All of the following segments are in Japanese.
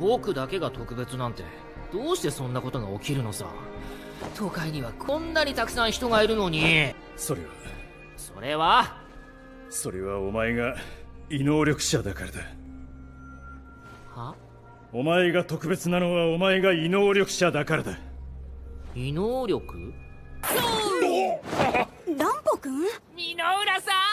僕だけが特別なんてどうしてそんなことが起きるのさ。都会にはこんなにたくさん人がいるのに。 それはお前が異能力者だからだ。 は？ お前が特別なのはお前が異能力者だからだ。 異能力？ ランポ君？ 箕浦さ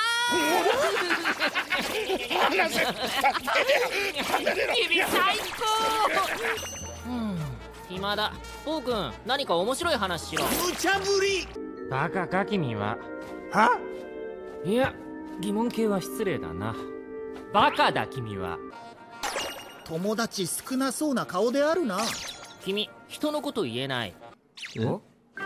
ん君最高。暇だ。ポー君、何か面白い話しろ。 無茶ぶり。 バカか君は。いや、疑問形は失礼だな。バカだ君は。 友達少なそうな顔であるな。 君、人のこと言えない。本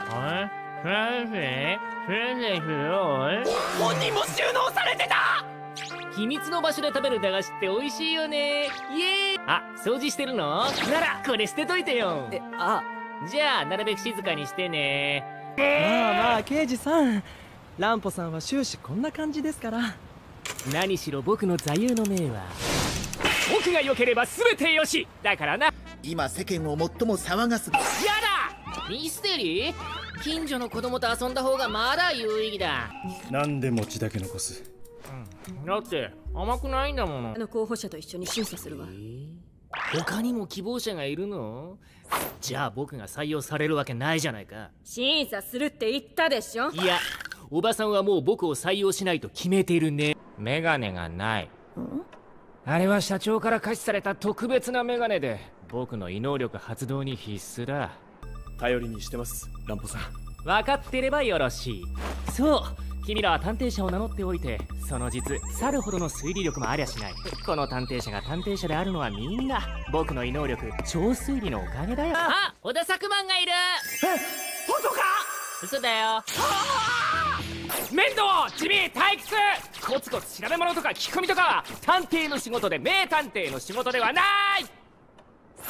人も収納されてた。秘密の場所で食べる駄菓子って美味しいよね。イエーイ。あ、掃除してるの？ならこれ捨てといてよ。じゃあなるべく静かにしてね。 まあ刑事さん、ランポさんは終始こんな感じですから。 何しろ僕の座右の銘は、僕が良ければ全てよしだからな。 今世間を最も騒がす。 やだ。ミステリー？近所の子供と遊んだ方がまだ有意義だ。 なんで餅だけ残す？ だって甘くないんだもの。 候補者と一緒に審査するわ。 他にも希望者がいるの？じゃあ僕が採用されるわけないじゃないか。 審査するって言ったでしょ。 いや、おばさんはもう僕を採用しないと決めているね。メガネがない。あれは社長から可視された特別なメガネで、僕の異能力発動に必須だ。 頼りにしてます、ランポさん。 分かってればよろしい。そう、君らは探偵者を名乗っておいて、その実去るほどの推理力もありゃしない。この探偵者が探偵者であるのはみんな僕の異能力超推理のおかげだよ。あ、小田作漫がいる。 本当か？ 嘘だよ。面倒、地味、退屈。コツコツ調べ物とか聞き込みとかは探偵の仕事で名探偵の仕事ではない。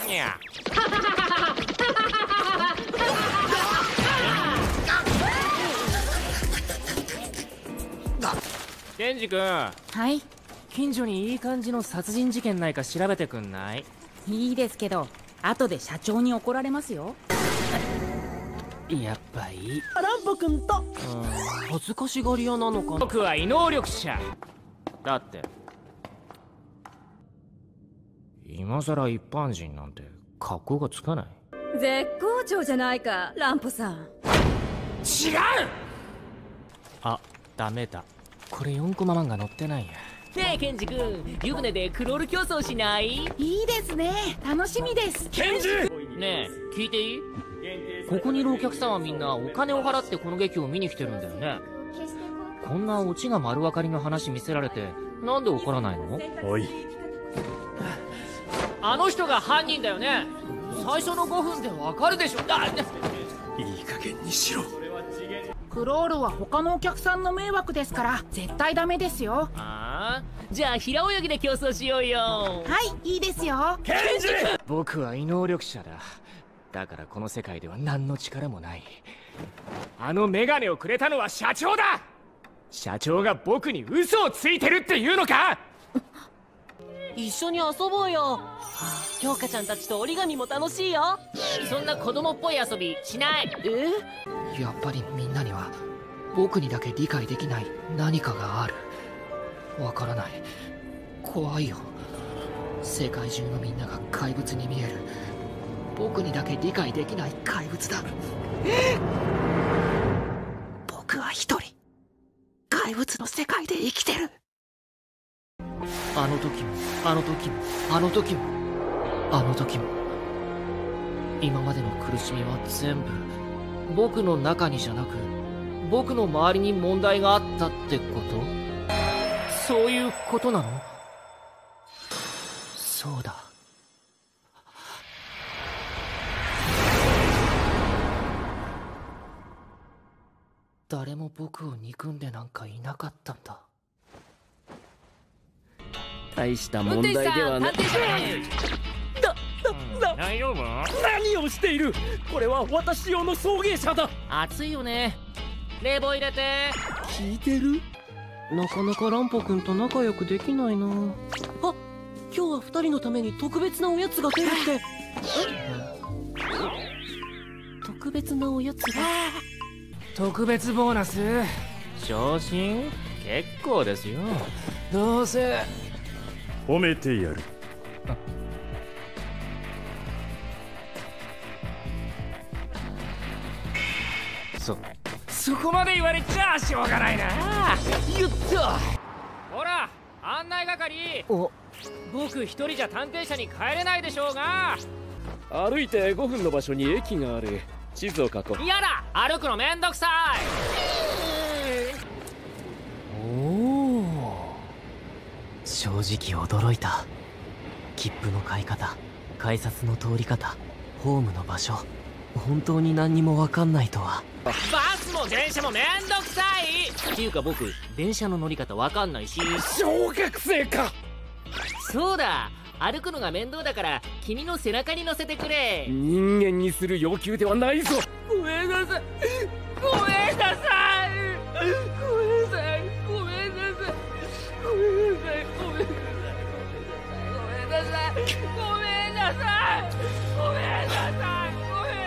にゃ。ケンジ君。 はい。 近所にいい感じの殺人事件ないか調べてくんない？ いいですけど、後で社長に怒られますよ。 やっぱいい。 ランポ君と。 恥ずかしがり屋なのかな。僕は異能力者だって。今さら一般人なんて格好がつかない。 絶好調じゃないか、ランポさん。 違う。あ、ダメだ。これ4コマ漫画載ってないや。ねえケンジ君、湯船でクロール競争しない？ いいですね、楽しみです。 ケンジ。ねえ聞いていい？ここにいるお客さんはみんなお金を払ってこの劇を見に来てるんだよね。こんなオチが丸分かりの話見せられてなんで怒らないの？ おい、 あの人が犯人だよね。最初の5分でわかるでしょ。 いい加減にしろ。 クロールは他のお客さんの迷惑ですから絶対ダメですよ。 ああ、じゃあ平泳ぎで競争しようよ。 はい、いいですよ。 ケンジ！僕は異能力者だ。だからこの世界では何の力もない。あのメガネをくれたのは社長だ。社長が僕に嘘をついてるっていうのか？ 一緒に遊ぼうよ。京香ちゃんたちと折り紙も楽しいよ。 そんな子供っぽい遊びしない。 やっぱりみんなには僕にだけ理解できない何かがある。わからない。怖いよ。世界中のみんなが怪物に見える。僕にだけ理解できない怪物だ。僕は一人怪物の世界で生きてる。あの時もあの時もあの時もあの時も、今までの苦しみは全部僕の中にじゃなく僕の周りに問題があったってこと？そういうことなの？そうだ。誰も僕を憎んでなんかいなかったんだ。 大した問題ではない。 大丈夫？ 何をしている？これは私用の送迎車だ。 暑いよね。冷房入れて。 聞いてる？ なかなかランポ君と仲良くできないな。あ、 今日は2人のために特別なおやつが出るって。特別なおやつが。 特別ボーナス昇進結構ですよ。どうせ褒めてやる。 そこまで言われちゃしょうがないな。ゆったほら案内係。僕一人じゃ探偵社に帰れないでしょうが。 歩いて5分の場所に駅がある。地図を書こう。 やだ歩くのめんどくさい。 正直驚いた。切符の買い方、改札の通り方、ホームの場所、本当に何にも分かんないとは。 バスも電車もめんどくさいっていうか僕電車の乗り方分かんないし。 小学生か。 そうだ歩くのが面倒だから君の背中に乗せてくれ。 人間にする要求ではないぞ。 ごめんなさいごめんなさいごめんなさいごめんなさいごめんなさいごめんなさいごめんなさいごめんなさいごめんなさいごめんなさい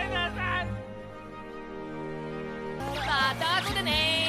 また後でね